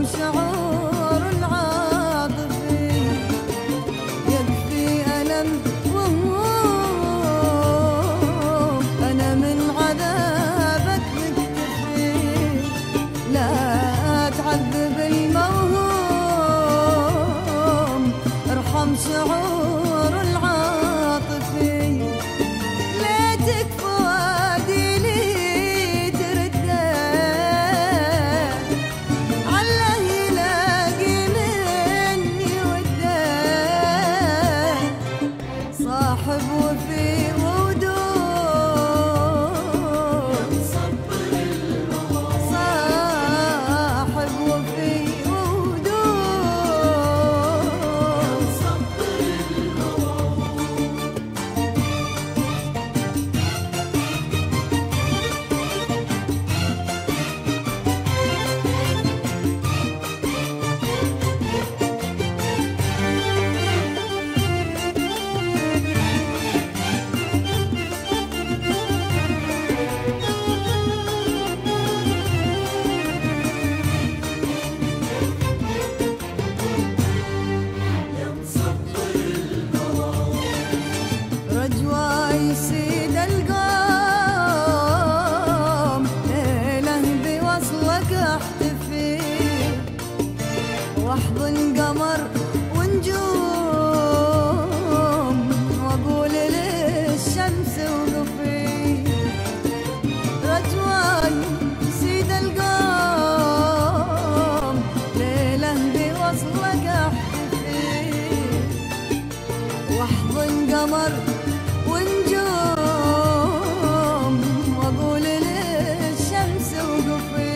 شعور العاطفي يكفي ألم وهموم، أنا من عذابك مكتفي، لا تعذب الموهوم، ارحم شعور العاطفي، ليتك فؤادي لي ترده، عله يلاقي مني وده، صاحب وفي ودود، صاحب وفي ودود. رجواي يسيد القوم، ليله بوصلك احتفي، واحضن قمر ونجوم، واقول للشمس وقفي، رجواي يسيد القوم، ليله بوصلك احتفي، واحضن قمر ونجوم، واقول للشمس وقفي،